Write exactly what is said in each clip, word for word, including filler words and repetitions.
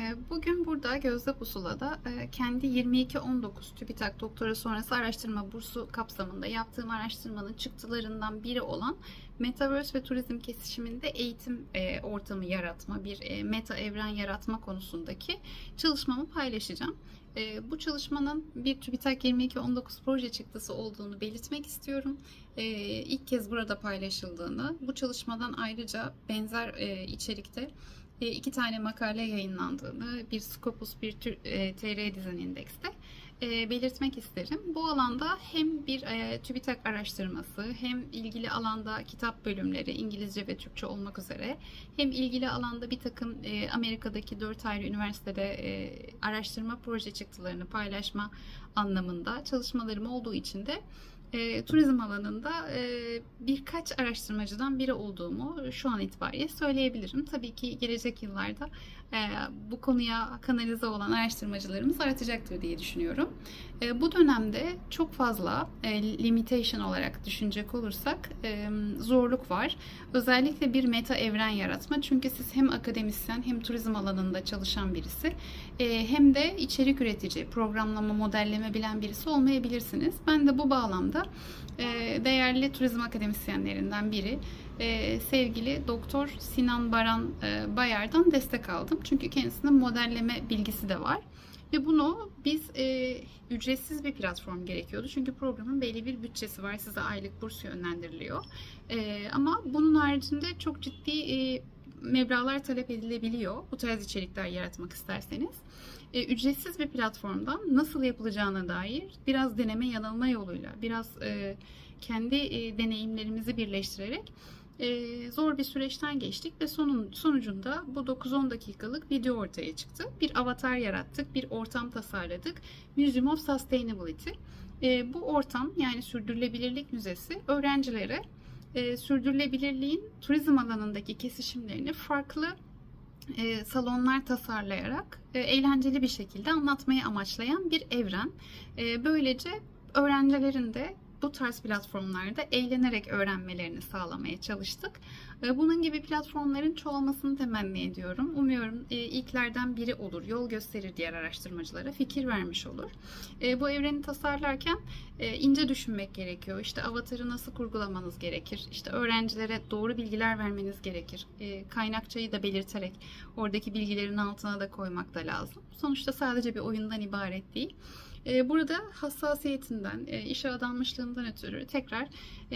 Bugün burada Gözde Pusula'da kendi yirmi iki on dokuz TÜBİTAK doktora sonrası araştırma bursu kapsamında yaptığım araştırmanın çıktılarından biri olan Metaverse ve turizm kesişiminde eğitim ortamı yaratma, bir meta evren yaratma konusundaki çalışmamı paylaşacağım. Bu çalışmanın bir TÜBİTAK yirmi iki on dokuz proje çıktısı olduğunu belirtmek istiyorum. İlk kez burada paylaşıldığını, bu çalışmadan ayrıca benzer içerikte iki tane makale yayınlandığını, bir Scopus, bir T R Design Index'te belirtmek isterim. Bu alanda hem bir TÜBİTAK araştırması, hem ilgili alanda kitap bölümleri İngilizce ve Türkçe olmak üzere, hem ilgili alanda bir takım Amerika'daki dört ayrı üniversitede araştırma proje çıktılarını paylaşma anlamında çalışmalarım olduğu için de E, turizm alanında e, birkaç araştırmacıdan biri olduğumu şu an itibariyle söyleyebilirim. Tabii ki gelecek yıllarda e, bu konuya kanalize olan araştırmacılarımız artacaktır diye düşünüyorum. E, bu dönemde çok fazla e, limitation olarak düşünecek olursak e, zorluk var. Özellikle bir meta evren yaratma. Çünkü siz hem akademisyen hem turizm alanında çalışan birisi e, hem de içerik üretici, programlama, modelleme bilen birisi olmayabilirsiniz. Ben de bu bağlamda değerli turizm akademisyenlerinden biri sevgili Doktor Sinan Baran Bayar'dan destek aldım. Çünkü kendisinin modelleme bilgisi de var. Ve bunu biz e, ücretsiz bir platform gerekiyordu. Çünkü programın belli bir bütçesi var. Size aylık burs yönlendiriliyor. E, ama bunun haricinde çok ciddi e, meblağlar talep edilebiliyor. Bu tarz içerikler yaratmak isterseniz. E, ücretsiz bir platformdan nasıl yapılacağına dair biraz deneme yanılma yoluyla, biraz e, kendi e, deneyimlerimizi birleştirerek e, zor bir süreçten geçtik ve sonun, sonucunda bu dokuz on dakikalık video ortaya çıktı. Bir avatar yarattık, bir ortam tasarladık. Museum of Sustainability. E, bu ortam, yani Sürdürülebilirlik Müzesi, öğrencilere e, sürdürülebilirliğin turizm alanındaki kesişimlerini farklı E, salonlar tasarlayarak e, eğlenceli bir şekilde anlatmayı amaçlayan bir evren. E, böylece öğrencilerin de bu tarz platformlarda eğlenerek öğrenmelerini sağlamaya çalıştık. E, bunun gibi platformların çoğalmasını temenni ediyorum. Umuyorum e, ilklerden biri olur, yol gösterir diğer araştırmacılara, fikir vermiş olur. E, bu evreni tasarlarken e, ince düşünmek gerekiyor. İşte avatarı nasıl kurgulamanız gerekir? İşte öğrencilere doğru bilgiler vermeniz gerekir. E, kaynakçayı da belirterek oradaki bilgilerin altına da koymak da lazım. Sonuçta sadece bir oyundan ibaret değil. Burada hassasiyetinden, işe adanmışlığından ötürü tekrar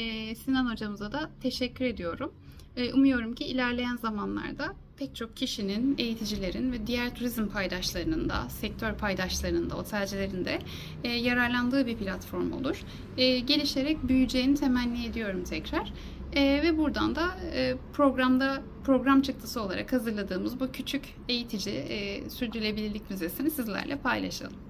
Sinan hocamıza da teşekkür ediyorum. Umuyorum ki ilerleyen zamanlarda pek çok kişinin, eğiticilerin ve diğer turizm paydaşlarının da, sektör paydaşlarının da, otelcilerin de yararlandığı bir platform olur. Gelişerek büyüyeceğini temenni ediyorum tekrar. Ve buradan da programda program çıktısı olarak hazırladığımız bu küçük eğitici Sürdürülebilirlik Müzesi'ni sizlerle paylaşalım.